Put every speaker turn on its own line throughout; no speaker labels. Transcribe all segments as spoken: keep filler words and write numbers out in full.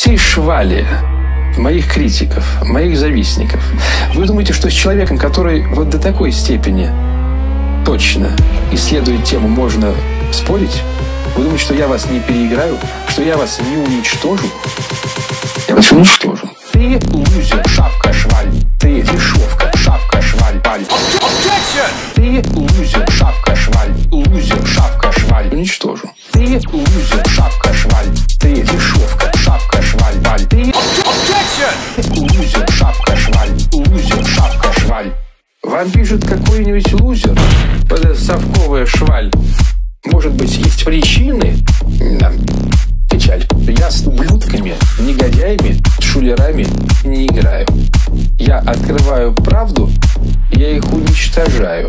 Все швали моих критиков, моих завистников. Вы думаете, что с человеком, который вот до такой степени точно исследует тему, можно спорить? Вы думаете, что я вас не переиграю? Что я вас не уничтожу? Я вас уничтожу. Ты лузер, шавка, шваль. Ты дешевка, шавка, шваль, паль. Ты лузер, шавка, шваль. Лузер, шавка, шваль. Уничтожу. Ты лузер, шавка, шваль. Ты дешевка, шавка, шваль, паль. Ты лузер, шавка, шваль. Лузер, шавка, шваль. Вам пишет какой-нибудь лузер, совковая шваль. Может быть, есть причины? Да. Печаль. Я с ублюдками, негодяями, шулерами не играю. Я открываю правду, я их уничтожаю.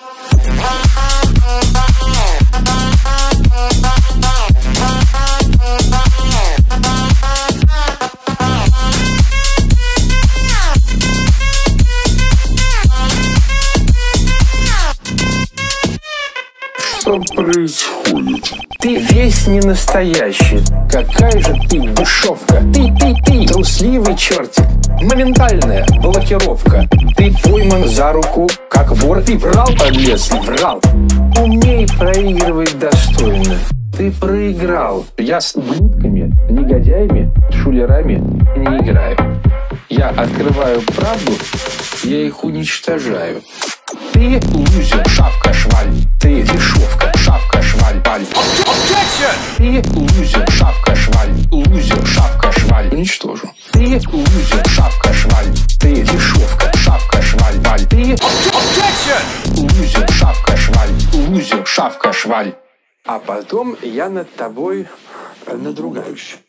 Что происходит? Ты весь не настоящий. Какая же ты дешевка. Ты, ты, ты, трусливый чертик. Моментальная блокировка. Ты пойман за руку, как вор. Ты врал, подлец, врал. Умей проигрывать достойно. Ты проиграл. Я с ублюдками, негодяями, шулерами не играю. Я открываю правду, я их уничтожаю. Ты лузер, шавка, шваль. Ты дешевка, шавка, шваль, паль. Ты лузер, шавка, шваль. Лузер, шавка, шваль. Уничтожу. Ты лузер, шавка, шваль. Ты дешевка, шавка, шваль, паль. Ты лузер, шавка, шваль. Лузер, шавка, шваль. А потом я над тобой надругаюсь.